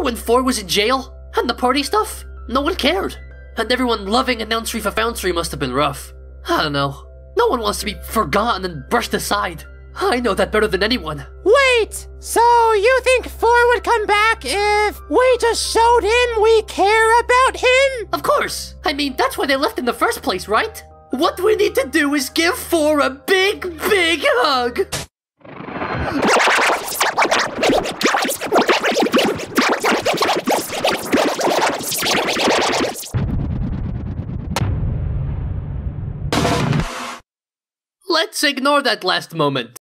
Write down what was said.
when 4 was in jail? And the party stuff? No one cared. And everyone loving Announcery for Founcery must have been rough. I don't know. No one wants to be forgotten and brushed aside. I know that better than anyone. Wait! So you think 4 would come back if we just showed him we care about him? Of course! I mean, that's why they left in the first place, right? What we need to do is give 4 a big, big hug! Let's ignore that last moment.